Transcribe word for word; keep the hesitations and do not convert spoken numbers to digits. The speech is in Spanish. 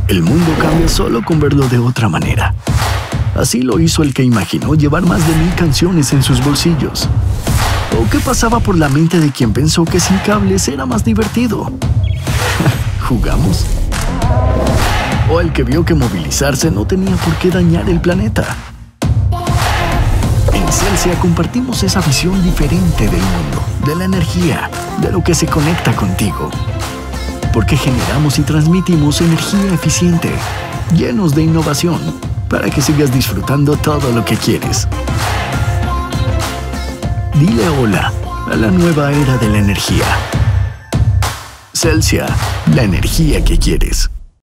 El mundo cambia solo con verlo de otra manera. Así lo hizo el que imaginó llevar más de mil canciones en sus bolsillos. ¿O qué pasaba por la mente de quien pensó que sin cables era más divertido? ¿Jugamos? ¿O el que vio que movilizarse no tenía por qué dañar el planeta? En Celsia compartimos esa visión diferente del mundo, de la energía, de lo que se conecta contigo. Porque generamos y transmitimos energía eficiente, llenos de innovación, para que sigas disfrutando todo lo que quieres. Dile hola a la nueva era de la energía. Celsia, la energía que quieres.